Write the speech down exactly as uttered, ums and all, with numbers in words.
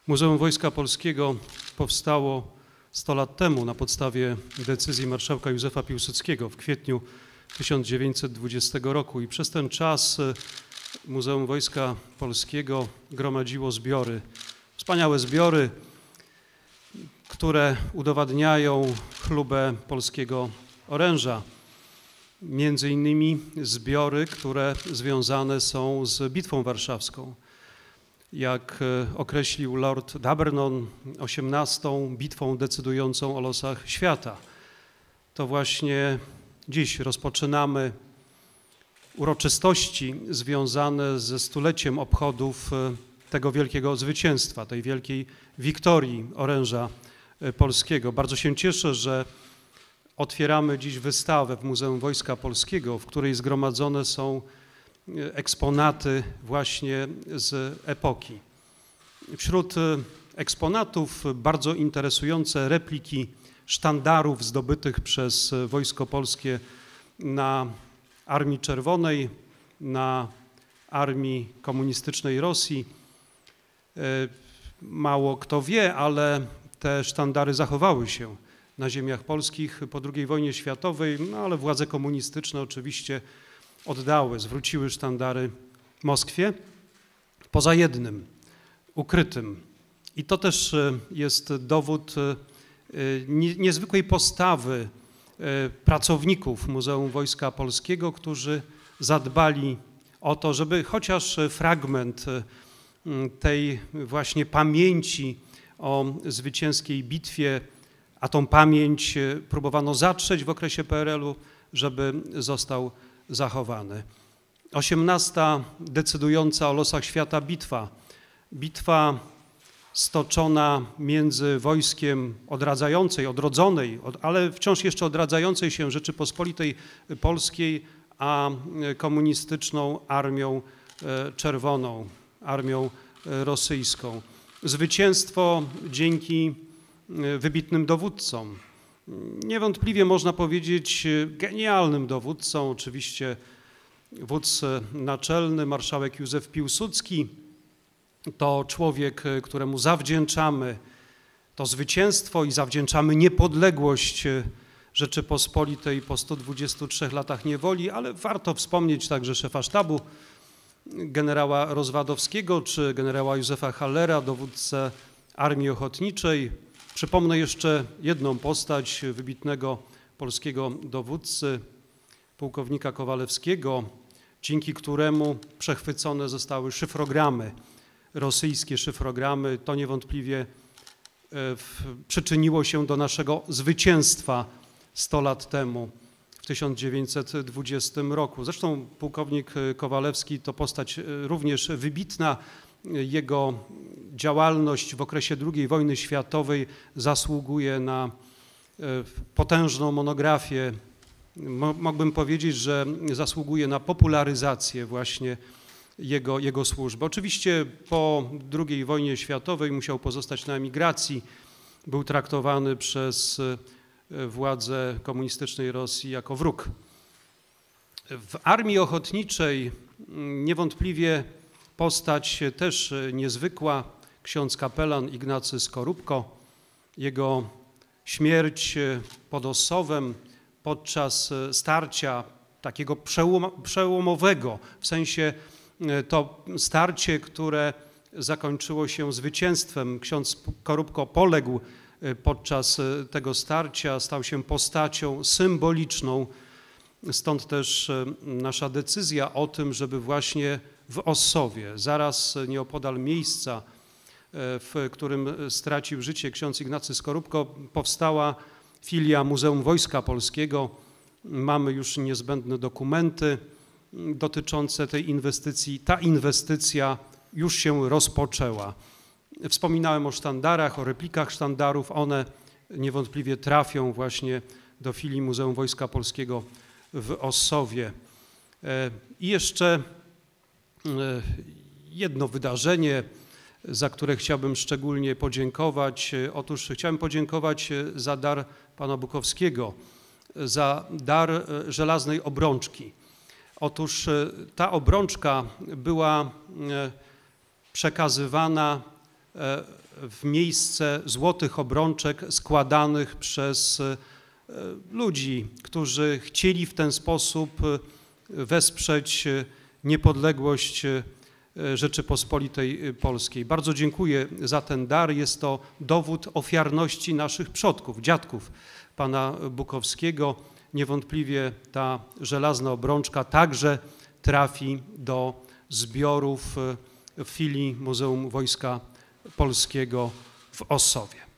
Muzeum Wojska Polskiego powstało sto lat temu na podstawie decyzji marszałka Józefa Piłsudskiego w kwietniu tysiąc dziewięćset dwudziestego roku i przez ten czas Muzeum Wojska Polskiego gromadziło zbiory, wspaniałe zbiory, które udowadniają chlubę polskiego oręża. Między innymi zbiory, które związane są z Bitwą Warszawską. Jak określił Lord D'Abernon, osiemnastą bitwą decydującą o losach świata. To właśnie dziś rozpoczynamy uroczystości związane ze stuleciem obchodów tego wielkiego zwycięstwa, tej wielkiej wiktorii oręża polskiego. Bardzo się cieszę, że otwieramy dziś wystawę w Muzeum Wojska Polskiego, w której zgromadzone są eksponaty właśnie z epoki. Wśród eksponatów bardzo interesujące repliki sztandarów zdobytych przez Wojsko Polskie na Armii Czerwonej, na Armii Komunistycznej Rosji. Mało kto wie, ale te sztandary zachowały się na ziemiach polskich po drugiej wojnie światowej, no ale władze komunistyczne oczywiście oddały, zwróciły sztandary Moskwie, poza jednym, ukrytym. I to też jest dowód niezwykłej postawy pracowników Muzeum Wojska Polskiego, którzy zadbali o to, żeby chociaż fragment tej właśnie pamięci o zwycięskiej bitwie, a tą pamięć próbowano zatrzeć w okresie P R L-u, żeby został zachowany. osiemnasta decydująca o losach świata bitwa. Bitwa stoczona między wojskiem odradzającej, odrodzonej, ale wciąż jeszcze odradzającej się Rzeczypospolitej Polskiej, a komunistyczną Armią Czerwoną, Armią Rosyjską. Zwycięstwo dzięki wybitnym dowódcom. Niewątpliwie można powiedzieć genialnym dowódcą, oczywiście wódz naczelny, marszałek Józef Piłsudski. To człowiek, któremu zawdzięczamy to zwycięstwo i zawdzięczamy niepodległość Rzeczypospolitej po stu dwudziestu trzech latach niewoli, ale warto wspomnieć także szefa sztabu generała Rozwadowskiego czy generała Józefa Hallera, dowódcę Armii Ochotniczej. Przypomnę jeszcze jedną postać wybitnego polskiego dowódcy, pułkownika Kowalewskiego, dzięki któremu przechwycone zostały szyfrogramy, rosyjskie szyfrogramy. To niewątpliwie przyczyniło się do naszego zwycięstwa sto lat temu, w tysiąc dziewięćset dwudziestym roku. Zresztą pułkownik Kowalewski to postać również wybitna. Jego działalność w okresie drugiej wojny światowej zasługuje na potężną monografię. Mógłbym powiedzieć, że zasługuje na popularyzację właśnie jego, jego służby. Oczywiście po drugiej wojnie światowej musiał pozostać na emigracji. Był traktowany przez władze komunistycznej Rosji jako wróg. W Armii Ochotniczej niewątpliwie postać też niezwykła, ksiądz kapelan Ignacy Skorupko. Jego śmierć pod Ossowem podczas starcia takiego przełomowego, w sensie to starcie, które zakończyło się zwycięstwem. Ksiądz Skorupko poległ podczas tego starcia, stał się postacią symboliczną. Stąd też nasza decyzja o tym, żeby właśnie w Ossowie, zaraz nieopodal miejsca, w którym stracił życie ksiądz Ignacy Skorupko, powstała filia Muzeum Wojska Polskiego. Mamy już niezbędne dokumenty dotyczące tej inwestycji. Ta inwestycja już się rozpoczęła. Wspominałem o sztandarach, o replikach sztandarów. One niewątpliwie trafią właśnie do filii Muzeum Wojska Polskiego w Ossowie. I jeszcze jedno wydarzenie, za które chciałbym szczególnie podziękować. Otóż chciałem podziękować za dar pana Bukowskiego, za dar żelaznej obrączki. Otóż ta obrączka była przekazywana w miejsce złotych obrączek składanych przez ludzi, którzy chcieli w ten sposób wesprzeć niepodległość Rzeczypospolitej Polskiej. Bardzo dziękuję za ten dar. Jest to dowód ofiarności naszych przodków, dziadków pana Bukowskiego. Niewątpliwie ta żelazna obrączka także trafi do zbiorów w filii Muzeum Wojska Polskiego w Ossowie.